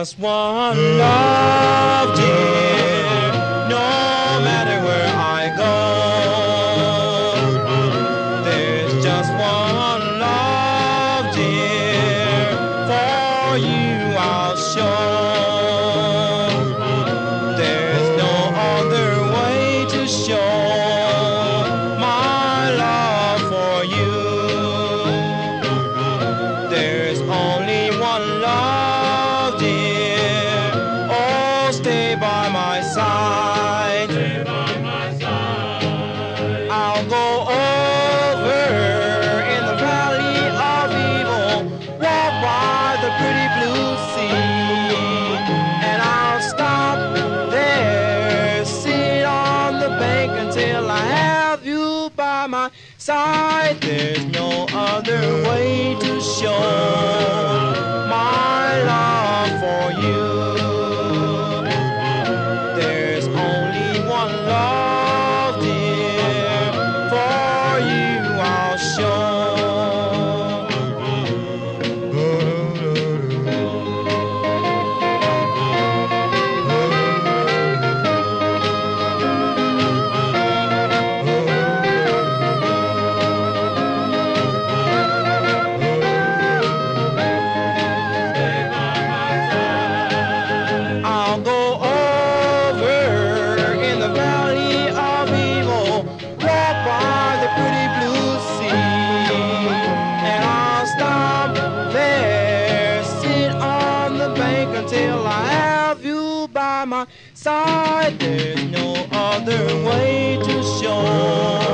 just one love, dear, no matter where I go. There's just one love, dear, for you I'll show. There's no other way to show my love for you. There's only one love, dear, oh, stay by my side. Stay by my side. I'll go over in the valley of evil, walk by the pretty blue sea, and I'll stop there, sit on the bank until I have you by my side. There's no other way to show my love for you. There's only one love, dear, for you I'll show. I'll go over in the valley of evil, walk by the pretty blue sea, and I'll stop there, sit on the bank until I have you by my side. There's no other way to show